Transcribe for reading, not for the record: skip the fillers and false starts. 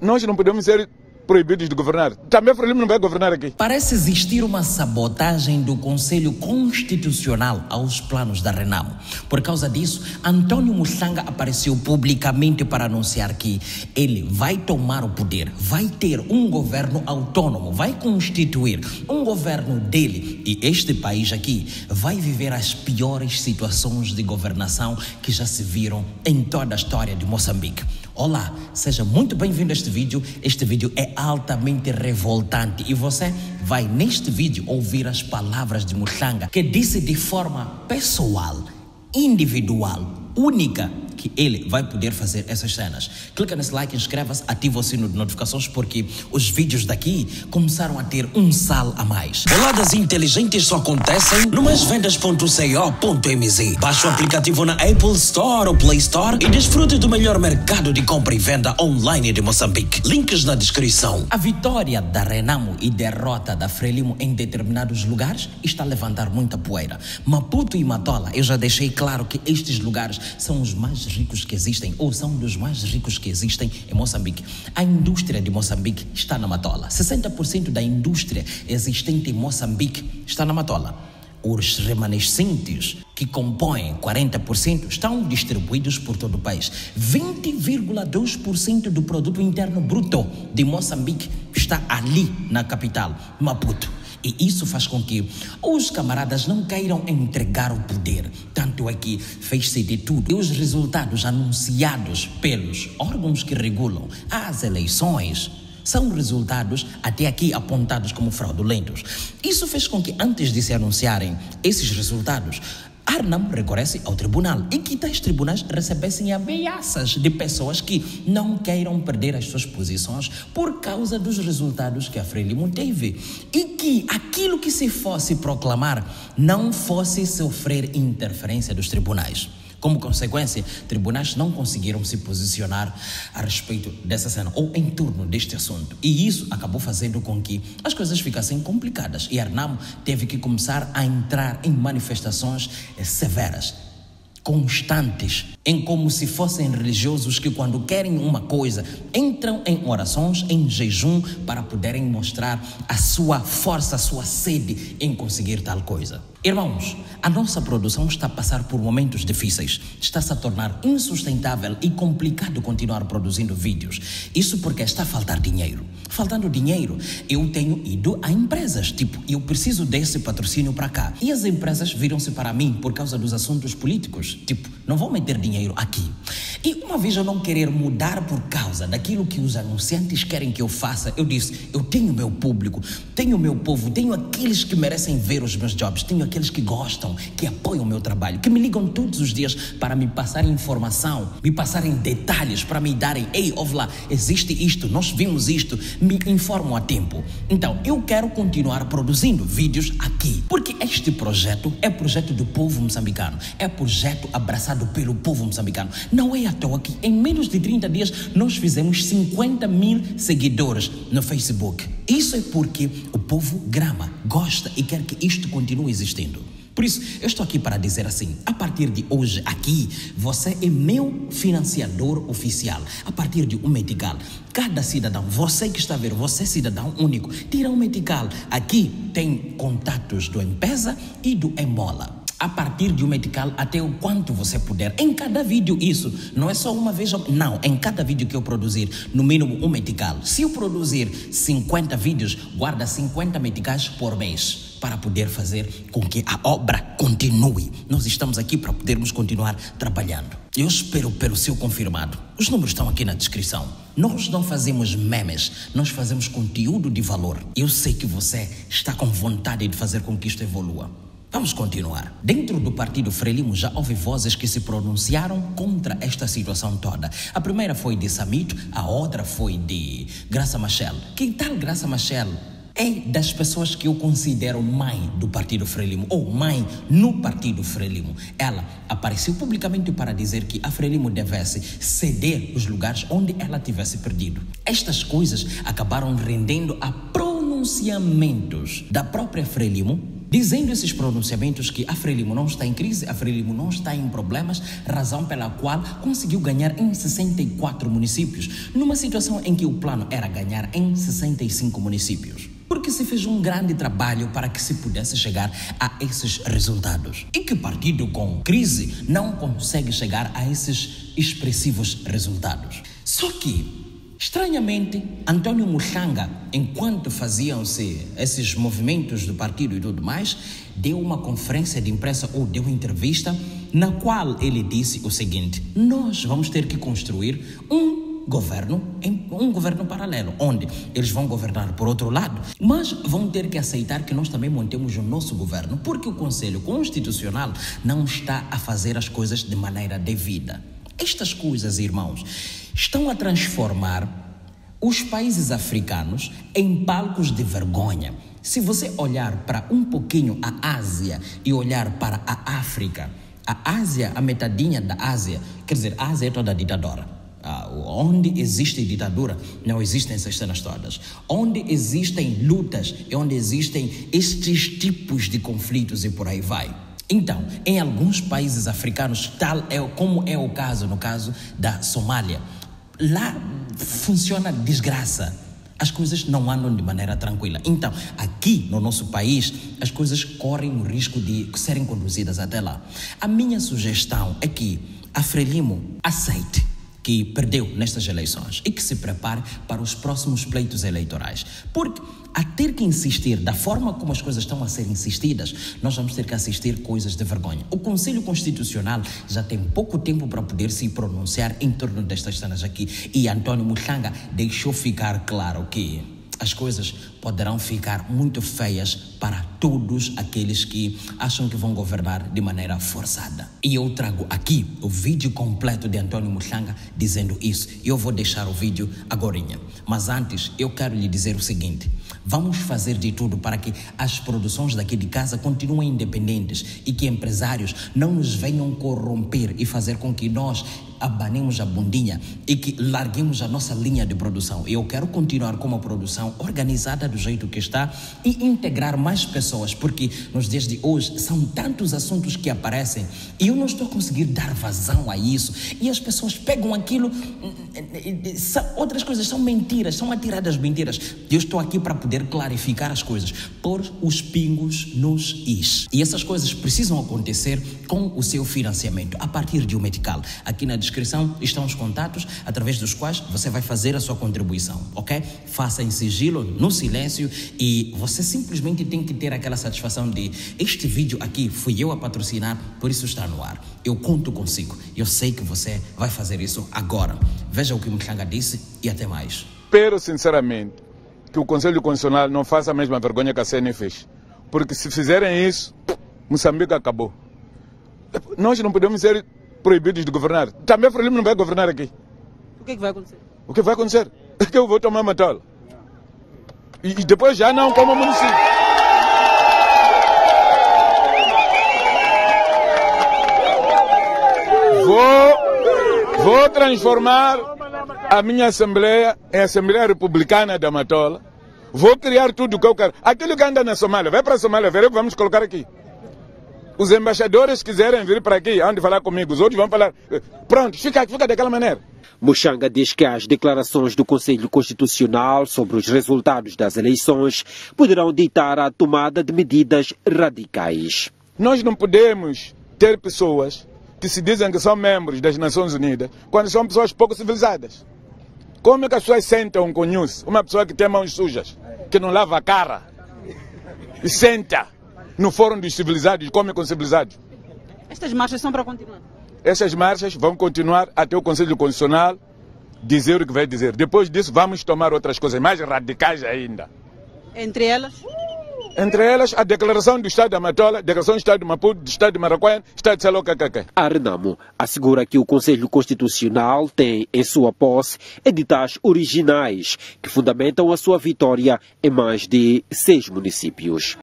nós não podemos ser proibidos de governar. Também a Frelimo não vai governar aqui. Parece existir uma sabotagem do Conselho Constitucional aos planos da Renamo. Por causa disso, António Muxanga apareceu publicamente para anunciar que ele vai tomar o poder, vai ter um governo autônomo, vai constituir um governo dele e este país aqui vai viver as piores situações de governação que já se viram em toda a história de Moçambique. Olá, seja muito bem-vindo a este vídeo. Este vídeo é altamente revoltante e você vai neste vídeo ouvir as palavras de Muxanga, que disse de forma pessoal, individual, única, que ele vai poder fazer essas cenas. Clica nesse like, inscreva-se, ativa o sino de notificações porque os vídeos daqui começaram a ter um sal a mais. Boladas inteligentes só acontecem no maisvendas.co.mz. Baixe o aplicativo na Apple Store ou Play Store e desfrute do melhor mercado de compra e venda online de Moçambique. Links na descrição. A vitória da Renamo e derrota da Frelimo em determinados lugares está a levantar muita poeira. Maputo e Matola, eu já deixei claro que estes lugares são os mais ricos que existem, ou são dos mais ricos que existem em Moçambique. A indústria de Moçambique está na Matola. 60% da indústria existente em Moçambique está na Matola. Os remanescentes, que compõem 40%, estão distribuídos por todo o país. 20,2% do produto interno bruto de Moçambique está ali na capital, Maputo. E isso faz com que os camaradas não queiram entregar o poder. Tanto é que fez-se de tudo. E os resultados anunciados pelos órgãos que regulam as eleições são resultados até aqui apontados como fraudulentos. Isso fez com que, antes de se anunciarem esses resultados, a Renamo recorresse ao tribunal e que tais tribunais recebessem ameaças de pessoas que não queiram perder as suas posições por causa dos resultados que a Frelimo teve e que aquilo que se fosse proclamar não fosse sofrer interferência dos tribunais. Como consequência, tribunais não conseguiram se posicionar a respeito dessa cena ou em torno deste assunto. E isso acabou fazendo com que as coisas ficassem complicadas. E a Renamo teve que começar a entrar em manifestações severas, constantes, em como se fossem religiosos que, quando querem uma coisa, entram em orações, em jejum, para poderem mostrar a sua força, a sua sede em conseguir tal coisa. Irmãos, a nossa produção está a passar por momentos difíceis. Está-se a tornar insustentável e complicado continuar produzindo vídeos. Isso porque está a faltar dinheiro. Faltando dinheiro, eu tenho ido a empresas, eu preciso desse patrocínio para cá. E as empresas viram-se para mim por causa dos assuntos políticos. Não vou meter dinheiro aqui. E uma vez eu não querer mudar por causa daquilo que os anunciantes querem que eu faça, eu disse, eu tenho meu público, tenho meu povo, tenho aqueles que merecem ver os meus jobs, tenho aqueles que gostam, que apoiam o meu trabalho, que me ligam todos os dias para me passarem informação, me passarem detalhes, para me darem, ei, ouve lá, existe isto, nós vimos isto, me informam a tempo. Então, eu quero continuar produzindo vídeos aqui, porque este projeto é projeto do povo moçambicano, é projeto abraçado pelo povo moçambicano. Não é à toa que em menos de 30 dias nós fizemos 50 mil seguidores no Facebook. Isso é porque o povo grama, gosta e quer que isto continue existindo. Por isso, eu estou aqui para dizer assim, a partir de hoje aqui, você é meu financiador oficial. A partir de um medical, cada cidadão, você que está a ver, você cidadão único, tira um medical. Aqui tem contatos do M-Pesa e do Emola. A partir de um medical até o quanto você puder. Em cada vídeo isso, não é só uma vez, não, em cada vídeo que eu produzir, no mínimo um medical. Se eu produzir 50 vídeos, guarda 50 medicais por mês para poder fazer com que a obra continue. Nós estamos aqui para podermos continuar trabalhando. Eu espero pelo seu confirmado. Os números estão aqui na descrição. Nós não fazemos memes, nós fazemos conteúdo de valor. Eu sei que você está com vontade de fazer com que isto evolua. Vamos continuar. Dentro do partido Frelimo já houve vozes que se pronunciaram contra esta situação toda. A primeira foi de Samito, a outra foi de Graça Machel. Que tal Graça Machel? É das pessoas que eu considero mãe do partido Frelimo, ou mãe no partido Frelimo. Ela apareceu publicamente para dizer que a Frelimo devesse ceder os lugares onde ela tivesse perdido. Estas coisas acabaram rendendo a pronunciamentos da própria Frelimo dizendo esses pronunciamentos que a Frelimo não está em crise, a Frelimo não está em problemas, razão pela qual conseguiu ganhar em 64 municípios, numa situação em que o plano era ganhar em 65 municípios. Porque se fez um grande trabalho para que se pudesse chegar a esses resultados. E que partido com crise não consegue chegar a esses expressivos resultados? Só que, estranhamente, Antônio Muhlanga, enquanto faziam-se esses movimentos do partido e tudo mais, deu uma conferência de imprensa ou deu uma entrevista na qual ele disse o seguinte: nós vamos ter que construir um governo paralelo, onde eles vão governar por outro lado, mas vão ter que aceitar que nós também montemos o nosso governo, porque o Conselho Constitucional não está a fazer as coisas de maneira devida. Estas coisas, irmãos, estão a transformar os países africanos em palcos de vergonha. Se você olhar para um pouquinho a Ásia e olhar para a África, a Ásia, a metadinha da Ásia, quer dizer, a Ásia é toda ditadora. Onde existe ditadura, não existem essas cenas todas. Onde existem lutas é onde existem estes tipos de conflitos e por aí vai. Então, em alguns países africanos, como é o caso, no caso da Somália, lá funciona desgraça. As coisas não andam de maneira tranquila. Então, aqui no nosso país, as coisas correm o risco de serem conduzidas até lá. A minha sugestão é que a Frelimo aceite que perdeu nestas eleições e que se prepare para os próximos pleitos eleitorais. Porque a ter que insistir da forma como as coisas estão a ser insistidas, nós vamos ter que assistir coisas de vergonha. O Conselho Constitucional já tem pouco tempo para poder se pronunciar em torno destas cenas aqui, e Antônio Muhlanga deixou ficar claro que as coisas poderão ficar muito feias para todos aqueles que acham que vão governar de maneira forçada. E eu trago aqui o vídeo completo de Antônio Muhlanga dizendo isso. E eu vou deixar o vídeo agorinha. Mas antes, eu quero lhe dizer o seguinte: vamos fazer de tudo para que as produções daqui de casa continuem independentes e que empresários não nos venham corromper e fazer com que nós abanemos a bundinha e que larguemos a nossa linha de produção. Eu quero continuar com uma produção organizada do jeito que está e integrar mais pessoas, porque nos dias de hoje são tantos assuntos que aparecem e eu não estou a conseguir dar vazão a isso, e as pessoas pegam aquilo, outras coisas são mentiras, são atiradas mentiras. Eu estou aqui para poder clarificar as coisas, pôr os pingos nos is, e essas coisas precisam acontecer com o seu financiamento a partir de um medical. Aqui na descrição estão os contatos através dos quais você vai fazer a sua contribuição, ok? Faça em sigilo, no silêncio, e você simplesmente tem que ter aquela satisfação de: este vídeo aqui fui eu a patrocinar, por isso está no ar. Eu conto consigo. Eu sei que você vai fazer isso agora. Veja o que o Muhlanga disse e até mais. Espero sinceramente que o Conselho Constitucional não faça a mesma vergonha que a CNE fez. Porque se fizerem isso, Moçambique acabou. Nós não podemos ser proibidos de governar. Também a Frelimo não vai governar aqui. O que é que vai acontecer? O que vai acontecer? É que eu vou tomar matola. E depois já não como município. Vou transformar a minha Assembleia em Assembleia Republicana da Matola. Vou criar tudo o que eu quero. Aquilo que anda na Somália, vai para a Somália, veremos o que vamos colocar aqui. Os embaixadores quiserem vir para aqui, onde falar comigo, os outros vão falar. Pronto, fica daquela maneira. Muhlanga diz que as declarações do Conselho Constitucional sobre os resultados das eleições poderão ditar a tomada de medidas radicais. Nós não podemos ter pessoas que se dizem que são membros das Nações Unidas quando são pessoas pouco civilizadas. Como é que as pessoas sentam com news? Uma pessoa que tem mãos sujas, que não lava a cara, e senta no Fórum dos Civilizados, come com civilizados. Estas marchas são para continuar? Essas marchas vão continuar até o Conselho Constitucional dizer o que vai dizer. Depois disso, vamos tomar outras coisas mais radicais ainda. Entre elas? Entre elas, a declaração do Estado da Matola, declaração do Estado de Maputo, do Estado de Maracanã, do Estado de Salocacacá. A Renamo assegura que o Conselho Constitucional tem em sua posse editais originais que fundamentam a sua vitória em mais de 6 municípios.